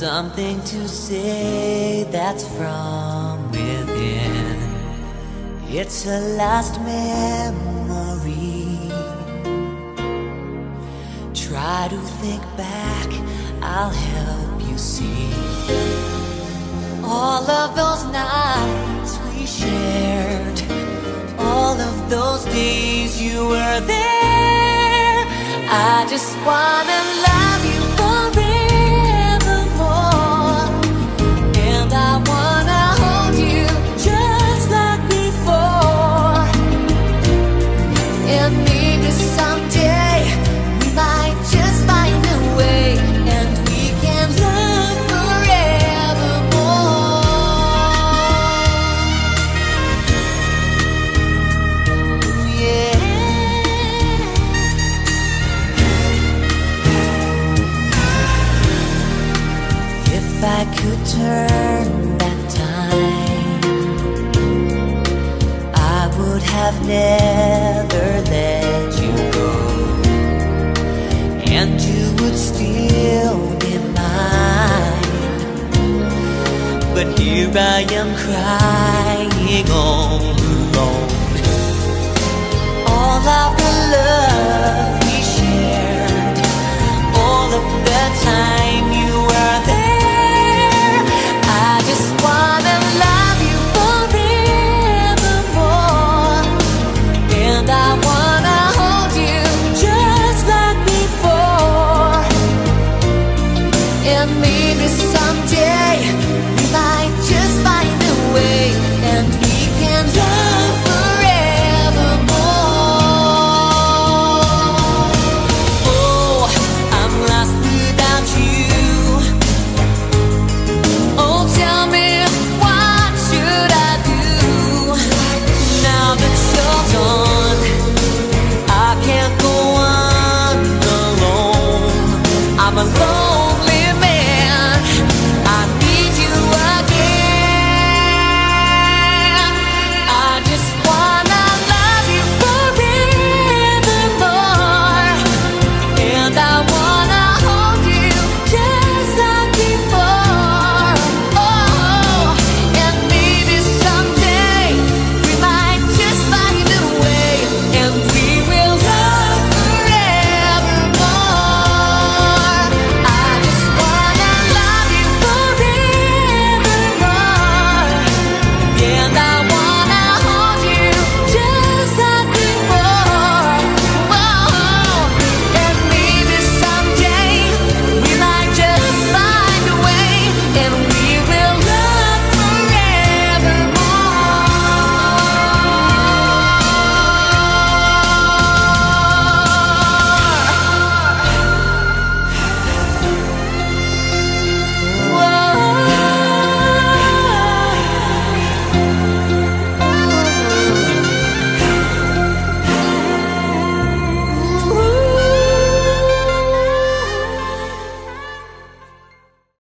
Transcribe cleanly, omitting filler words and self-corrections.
something to say that's from within. It's a last memory. Try to think back, I'll help you see. All of those nights we shared, all of those days you were there. I just wanna love you forevermore, and I wanna hold you just like before. And maybe someday we might just find a way, and we can love forevermore. Yeah. If I could turn back time, I would have never let you go, and you would still be mine. But here I am crying all alone. All of the love